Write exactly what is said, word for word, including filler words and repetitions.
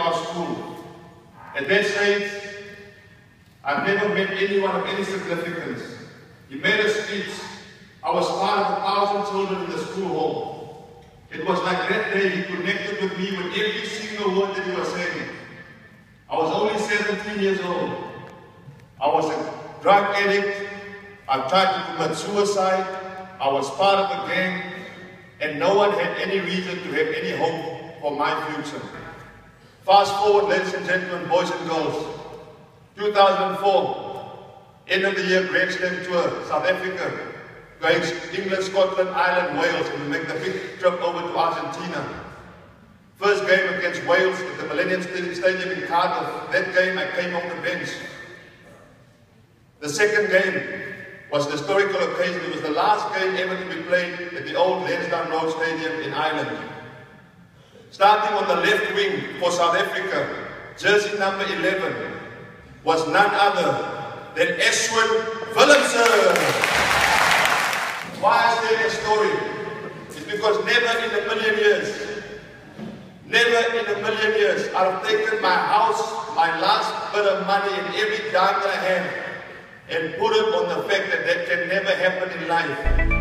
our school. At that stage, I've never met anyone of any significance. He made a speech. I was part of a thousand children in the school hall. It was like that day he connected with me with every single word that he was saying. I was only seventeen years old. I was a drug addict. I tried to commit suicide. I was part of a gang. And no one had any reason to have any hope for my future. Fast forward, ladies and gentlemen, boys and girls. two thousand four, end of the year Grand Slam tour, South Africa, going England, Scotland, Ireland, Wales, and we make the big trip over to Argentina. First game against Wales at the Millennium Stadium in Caledon. That game I came off the bench. The second game was an historical occasion. It was the last game ever to be played at the old Lansdowne Road Stadium in Ireland. Starting on the left wing for South Africa, jersey number eleven, was none other than Ashwin Willemse. Why I say that story? It's because never in a million years, never in a million years, I've taken my house, my last bit of money and every dime that I have, and put it on the fact that that can never happen in life.